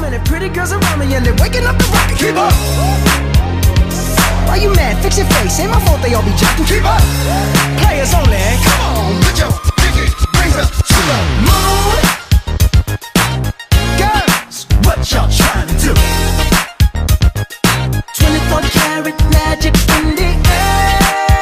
many pretty girls around me and they're waking up the rocket. Keep up. Why you mad? Fix your face. Ain't my fault they all be jocking. Keep up. Players only. Come on, put your pinky rings up to the moon. Girls, what y'all trying to do? 24 karat magic in the air.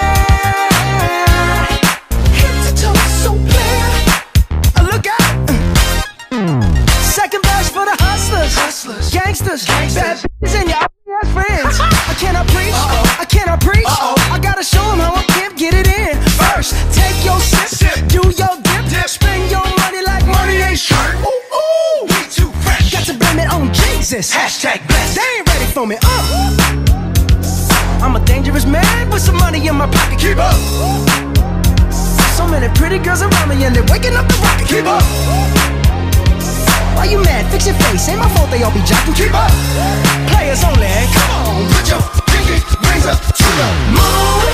Head to toe, so clear. Look out. Second verse for the hustlers, gangsters, bad bitches and your ass friends. I cannot preach, I cannot preach. I gotta show them how a pimp get it in. First, take your sip, do your dip, spend your money like money ain't shirt. Ooh, ooh, we too fresh. Got to blame it on Jesus. Hashtag blessed. They ain't ready for me. I'm a dangerous man with some money in my pocket. Keep up. So many pretty girls around me and they're waking up the rocket. Keep up. Why you mad? Fix your face. Ain't my fault they all be jocking. Keep up. Players only. Come on, put your pinky rings up to the moon.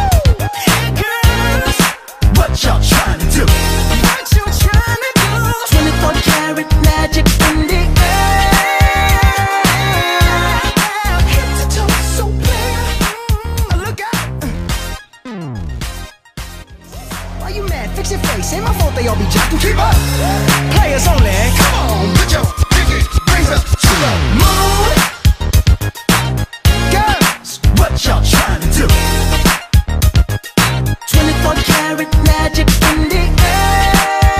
Girls, what y'all trying to do? What you trying to do? 24 karat magic in the air. Head to toe, so clear. Look out. Why you mad? Fix your face. Ain't my fault they all be jocking. Keep up. Players only. Come on, put your pinky rings up to the moon. Girls, what y'all trying to do? 24 karat magic in the air.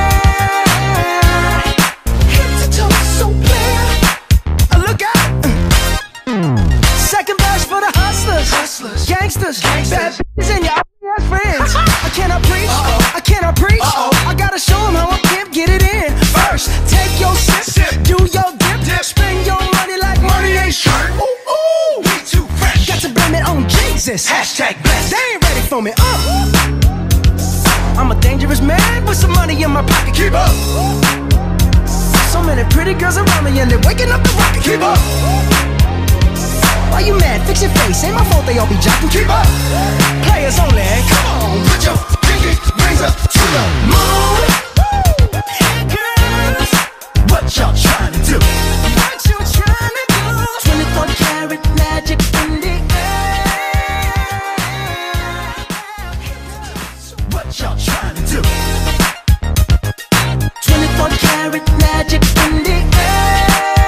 Head to toe, so clear. Look out. Second verse for the hustlers, gangsters, bad bitches and your ass friends. I cannot preach, I cannot preach. I gotta show them how a pimp get it in. First, take your sip, do your dip, spend your money like money ain't shirt. Ooh, ooh, we too fresh. Got to blame it on Jesus. Hashtag blessed. They ain't ready for me. I'm a dangerous man with some money in my pocket. Keep up. So many pretty girls around me and they're waking up the rocket. Keep up. Why you mad? Fix your face. Ain't my fault they all be jocking. Keep up. Players only. Come on, put your pinky rings up to the moon. Girls, what y'all trying to do? What you trying to do? 24 karat magic in the air. What y'all trying to do? 24 karat magic in the air.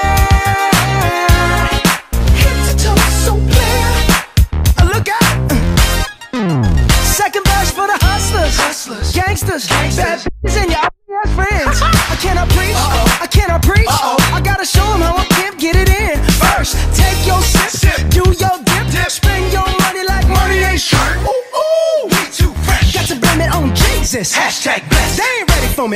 Head to toe, so clear. Look out. Second verse for the hustlers, gangsters, bad bitches and your ass friends. I cannot preach, I cannot preach. I gotta show them how a pimp get it in. First, take your sip, do your dip, spend your money like money ain't shirt. Ooh, ooh, we too fresh. Got to blame it on Jesus. Hashtag blessed. They ain't ready for me.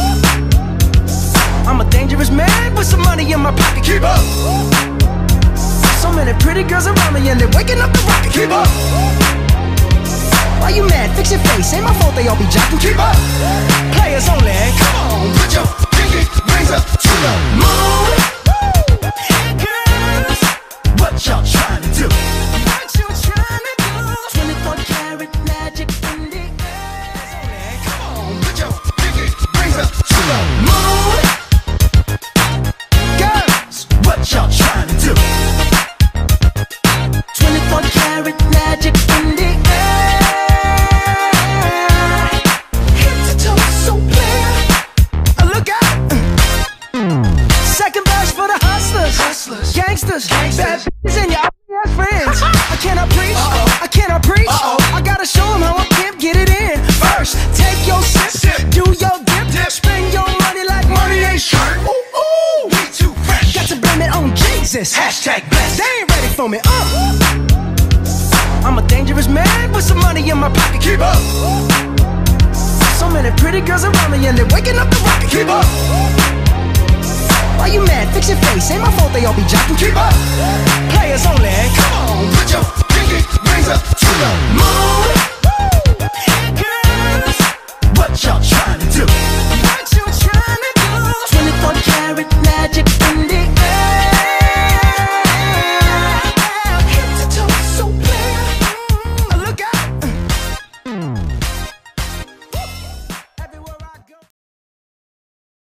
I'm a dangerous man with some money in my pocket. Keep up. So many pretty girls around me and they're waking up the rocket. Keep up. Why you mad? Fix your face. Ain't my fault they all be jocking. Keep up. Players only. Come on, put your pinky rings up to the moon. Girls, what y'all trying to do? What you trying to do? 24 karat magic in the air. Come on, put your pinky rings up to the moon. Girls, what y'all trying to do? 24 karat magic in the air. Gangsters, bad bitches and your ass friends. I cannot preach, I cannot preach. I gotta show them how a pimp get it in. First, take your sip, do your dip, spend your money like money ain't shirt. Ooh, ooh, we too fresh. Got to blame it on Jesus. Hashtag blessed. They ain't ready for me. I'm a dangerous man with some money in my pocket. Keep up. So many pretty girls around me and they're waking up the rocket. Keep up. Why you mad? Fix your face. Ain't my fault they all be jocking. Keep up. Players only. Come on, put your pinky rings up to the moon. Girls, what y'all trying to do?